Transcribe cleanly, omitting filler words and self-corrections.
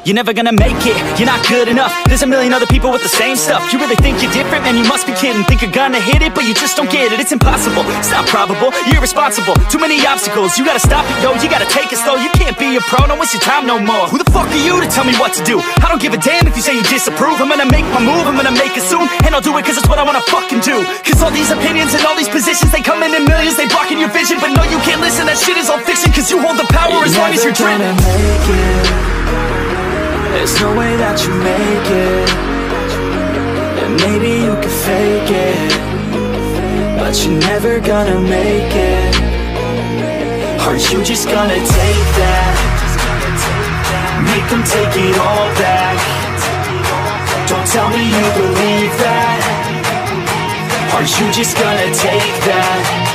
You're never gonna make it, you're not good enough. There's a million other people with the same stuff. You really think you're different? Man, you must be kidding. Think you're gonna hit it, but you just don't get it. It's impossible, it's not probable, you're irresponsible. Too many obstacles, you gotta stop it, yo. You gotta take it slow, you can't be a pro. Don't waste your time no more. Who the fuck are you to tell me what to do? I don't give a damn if you say you disapprove. I'm gonna make my move, I'm gonna make it soon. And I'll do it cause it's what I wanna fucking do. Cause all these opinions and all these positions, they come in millions, they blocking your vision. But no, you can't listen, that shit is all fiction. Cause you hold the power as long as you're dreaming. There's no way that you make it. And maybe you can fake it, but you're never gonna make it. Are you just gonna take that? Make them take it all back. Don't tell me you believe that. Are you just gonna take that?